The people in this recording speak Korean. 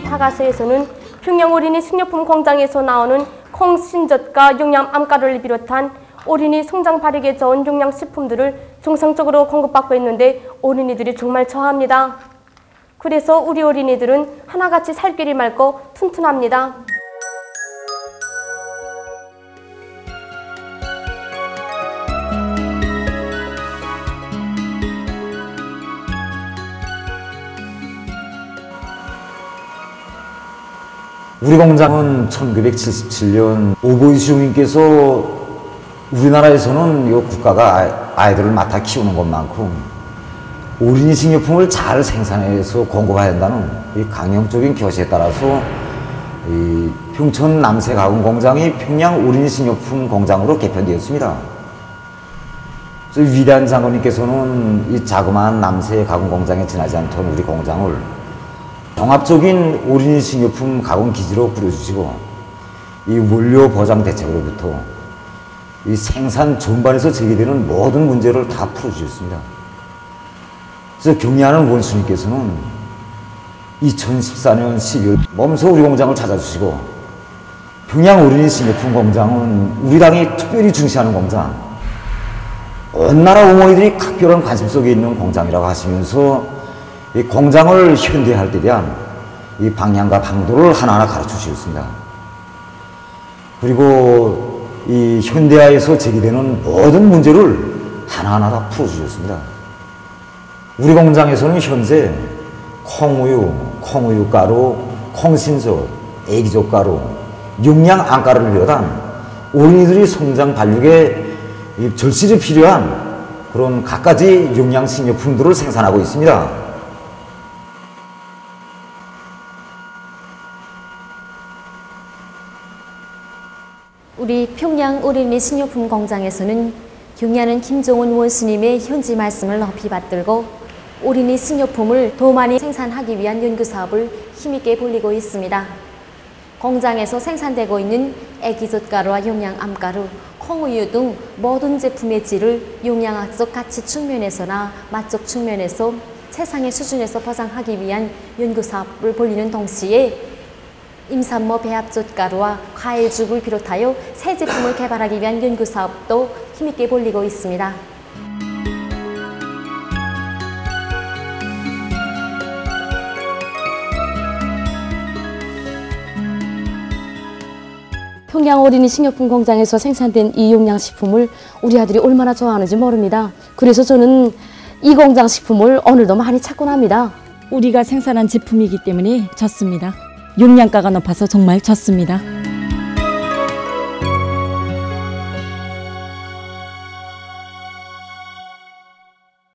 다가서에서는 평양 어린이 식료품 공장에서 나오는 콩신젓과 용량 암가루를 비롯한 어린이 성장 발육에 좋은 용량식품들을 정상적으로 공급받고 있는데 어린이들이 정말 좋아합니다. 그래서 우리 어린이들은 하나같이 살 길이 맑고 튼튼합니다. 우리 공장은 1977년 오보이 주님께서 우리나라에서는 이 국가가 아이들을 맡아 키우는 것만큼 어린이 식료품을 잘 생산해서 공급해야 한다는 이 강령적인 교시에 따라서 이 평촌 남새 가공 공장이 평양 어린이 식료품 공장으로 개편되었습니다. 위대한 장군님께서는 이 자그마한 남새 가공 공장에 지나지 않던 우리 공장을 종합적인 어린이 식료품 가공 기지로 꾸려주시고 이 원료 보장 대책으로부터 이 생산 전반에서 제기되는 모든 문제를 다 풀어주셨습니다. 그래서 경리하는 원수님께서는 2014년 12월 몸소 우리 공장을 찾아주시고 평양 어린이 식료품 공장은 우리 당이 특별히 중시하는 공장, 온 나라 어머니들이 각별한 관심 속에 있는 공장이라고 하시면서 이 공장을 현대화할 때 대한 이 방향과 방도를 하나하나 가르쳐 주셨습니다. 그리고 이 현대화에서 제기되는 모든 문제를 하나하나 다 풀어주셨습니다. 우리 공장에서는 현재 콩우유, 콩우유가루, 콩신젓, 애기젓가루, 용량 안가루를 비롯한 어린이들이 성장 발육에 절실히 필요한 그런 갖가지 용량 식료품들을 생산하고 있습니다. 우리 평양 어린이 식료품 공장에서는 경리하는 김종훈 원수님의 현지 말씀을 높이 받들고 어린이 식료품을 더 많이 생산하기 위한 연구사업을 힘있게 벌이고 있습니다. 공장에서 생산되고 있는 애기젓가루와 용량암가루, 콩우유 등 모든 제품의 질을 용량학적 가치 측면에서나 맛적 측면에서 최상의 수준에서 보장하기 위한 연구사업을 벌이는 동시에 임산모 배합젓가루와 과일죽을 비롯하여 새 제품을 개발하기 위한 연구사업도 힘있게 벌이고 있습니다. 평양 어린이 식료품 공장에서 생산된 이 용량식품을 우리 아들이 얼마나 좋아하는지 모릅니다. 그래서 저는 이 공장 식품을 오늘도 많이 찾곤 합니다. 우리가 생산한 제품이기 때문에 좋습니다. 용량가가 높아서 정말 좋습니다.